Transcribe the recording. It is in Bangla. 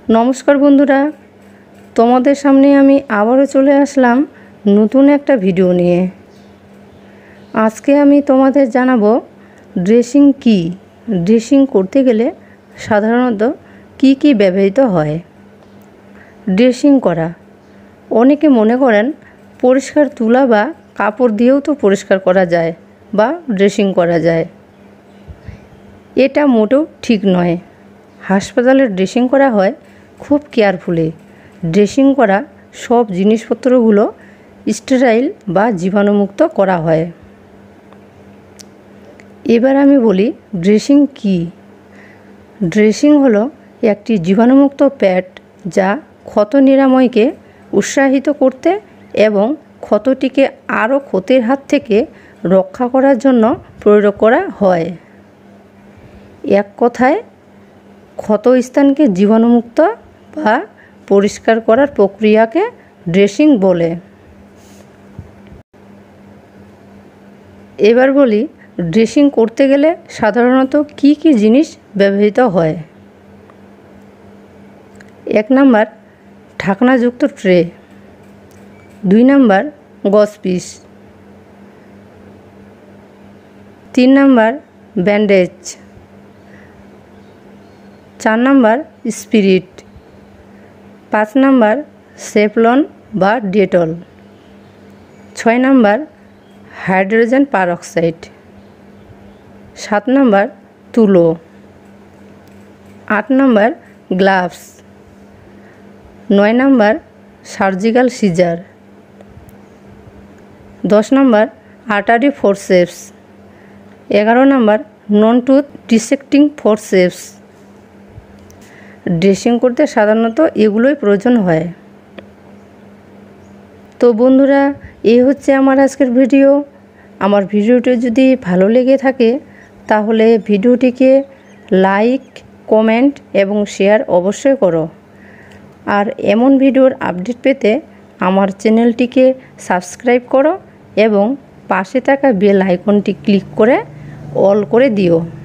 নমস্কার বন্ধুরা, তোমাদের সামনে আমি আবারও চলে আসলাম নতুন একটা ভিডিও নিয়ে। আজকে আমি তোমাদের জানাবো ড্রেসিং কি, ড্রেসিং করতে গেলে সাধারণত কি কি ব্যবহৃত হয়। ড্রেসিং করা, অনেকে মনে করেন পরিষ্কার তুলা বা কাপড় দিয়েও তো পরিষ্কার করা যায় বা ড্রেসিং করা যায়। এটা মোটেও ঠিক নয়। হাসপাতালে ড্রেসিং করা হয় খুব কেয়ারফুলি। ড্রেসিং করা সব জিনিসপত্রগুলো স্টেরাইল বা জীবাণুমুক্ত করা হয়। এবার আমি বলি ড্রেসিং কি। ড্রেসিং হলো একটি জীবাণুমুক্ত প্যাড যা ক্ষত নিরাময়কে উৎসাহিত করতে এবং ক্ষতটিকে আরও ক্ষতির হাত থেকে রক্ষা করার জন্য প্রয়োগ করা হয়। এক কথায় ক্ষত স্থানকে জীবাণুমুক্ত বা পরিষ্কার করার প্রক্রিয়াকে ড্রেসিং বলে। এবার বলি ড্রেসিং করতে গেলে সাধারণত কি কি জিনিস ব্যবহৃত হয়। 1 নাম্বার ঢাকনাযুক্ত tray, 2 number gauze piece, 3 number bandage, 4 number spirit, 5 number Savlon বা Dettol, 6 number hydrogen peroxide, 7 number তুলো, 8 number gloves, 9 number surgical scissor, 10 number artery forceps, 11 number non tooth dissecting forceps. Dressing করতে সাধারণত এগুলোই প্রয়োজন হয়। তো বন্ধুরা, এই হচ্ছে আমার আজকের ভিডিও। আমার ভিডিওটি যদি ভালো লেগে থাকে তাহলে ভিডিওটিকে লাইক, কমেন্ট এবং শেয়ার অবশ্যই করো। আর এমন ভিডিওর আপডেট পেতে আমার চ্যানেলটিকে সাবস্ক্রাইব করো এবং পাশে থাকা বেল আইকনটি ক্লিক করে অল করে দিও।